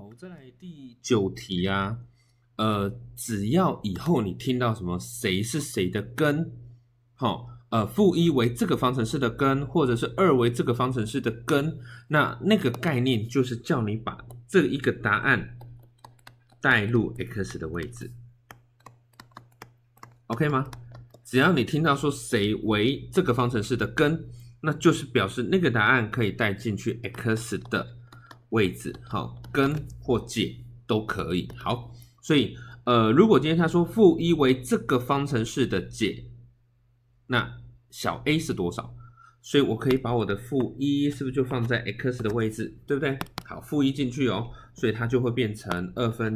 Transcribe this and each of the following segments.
再来第9题啊，只要以后你听到什么谁是谁的根，负1为这个方程式的根，或者是2为这个方程式的根，那个概念就是叫你把这一个答案带入 x 的位置 ，OK 吗？只要你听到说谁为这个方程式的根，那就是表示那个答案可以带进去 x 的位置，好，根或解都可以。好，所以如果今天他说负1为这个方程式的解，那小 a 是多少？所以我可以把我的负1是不是就放在 x 的位置，对不对？好，负1进去哦，所以它就会变成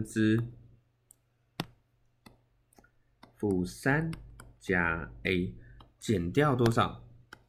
2/-3 加 a 减掉多少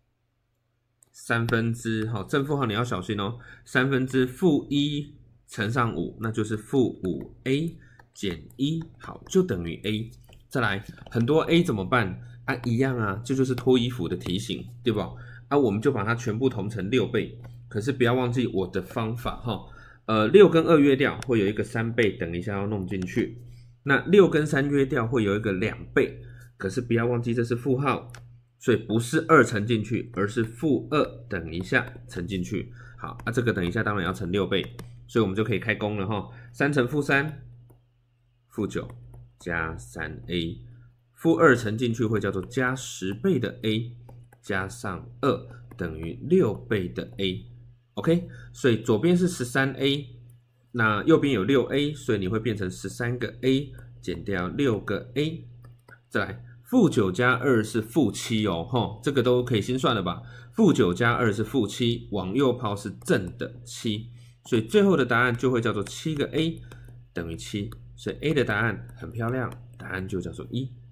？3/，好，正负号你要小心哦。1/-1乘上5，那就是负5a 减1，好，就等于 a。再来，很多 a 怎么办啊？一样啊，这就是脱衣服的题型，对吧？啊，我们就把它全部同成6倍。可是不要忘记我的方法哈，6跟2约掉，会有一个3倍，等一下要弄进去。那6跟3约掉，会有一个2倍，可是不要忘记这是负号。所以不是2乘进去，而是负2等一下乘进去。好，这个等一下当然要乘6倍，所以我们就可以开工了哈。3乘负3，负9加 3a， 负2乘进去会叫做加10倍的 a， 加上2等于6倍的 a。OK， 所以左边是 13a， 那右边有 6a， 所以你会变成13个 a 减掉6个 a。再来。负9加2是负7哦，这个都可以心算了吧？负9加2是负7，往右抛是正的7，所以最后的答案就会叫做7个 a 等于7，所以 a 的答案很漂亮，答案就叫做1。